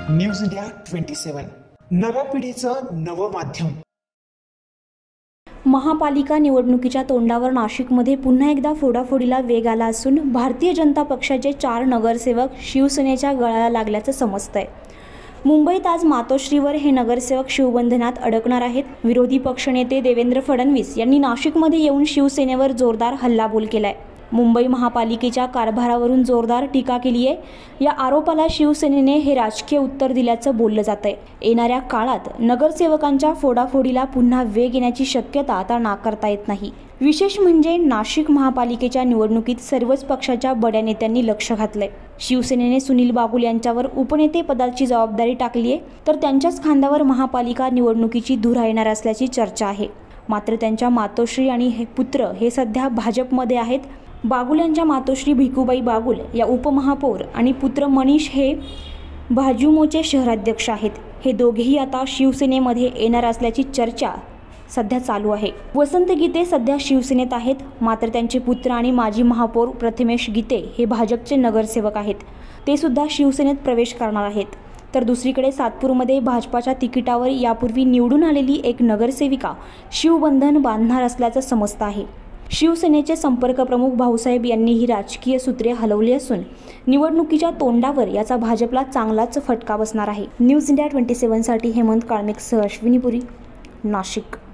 News India 27 नव्या पिढीचं नवं माध्यम। महापालिका निवडणुकीच्या तोंडावर नाशिकमध्ये पुन्हा एकदा फोडाफोडीला वेग आला असून भारतीय जनता पक्षाचे 4 नगरसेवक शिवसेनेच्या गळाला लागल्याचं समजतंय। मुंबईत आज मातोश्रीवर हे नगरसेवक शिवबंधनात अडकणार आहेत। विरोधी पक्षनेते देवेंद्र फडणवीस यांनी नाशिकमध्ये येऊन शिवसेनेवर जोरदार हल्लाबोल केलाय। मुंबई महापालिकेच्या कारभारावरून जोरदार टीका केली आहे। या आरोपाला शिवसेनेने हे राजकीय उत्तर दिल्याचं बोललं जातंय। येणाऱ्या काळात नगरसेवकांच्या फोडाफोडीला पुन्हा वेग येण्याची शक्यता आता नाकारता येत नाही। विशेष म्हणजे नाशिक महापालिकेच्या निवडणुकीत सर्वच पक्षाच्या बड्या नेत्यांनी लक्ष घातलंय। शिवसेनेने सुनील बागुल यांच्यावर उपनेते पदाची जबाबदारी टाकली आहे, तर त्यांच्याच खांद्यावर महापालिका निवडणुकीची धुरा येणार असल्याची चर्चा आहे। मात्र त्यांच्या मातोश्री आणि हे पुत्र हे सध्या भाजपमध्ये आहेत। बागुल यांच्या मातोश्री भिकूबाई बागुल या उपमहापौर आणि पुत्र मनीष हे भाजपचे शहराध्यक्ष आहेत। हे दोघेही आता शिवसेनेमध्ये येणार असल्याची चर्चा सध्या चालू आहे। वसंत गीते सध्या शिवसेनेत आहेत, मात्र त्यांचे पुत्र आणि माजी महापौर प्रथमेश गीते हे भाजपचे नगरसेवक आहेत। ते सुद्धा शिवसेनेत प्रवेश करणार आहेत। तर दुसरीकडे सातपूरमध्ये भाजपाच्या तिकिटावर यापूर्वी निवडून आलेली एक नगरसेविका शिवबंधन बांधणार असल्याचं समजतं आहे। शिवसेनेचे संपर्क प्रमुख भाऊसाहेब यांनी ही राजकीय सूत्रे हलवली असून निवडणुकीच्या तोंडावर याचा भाजपला चांगलाच फटका बसणार आहे। न्यूज इंडिया 27 साठी हेमंत काळमेकसह अश्विनी पुरी, नाशिक।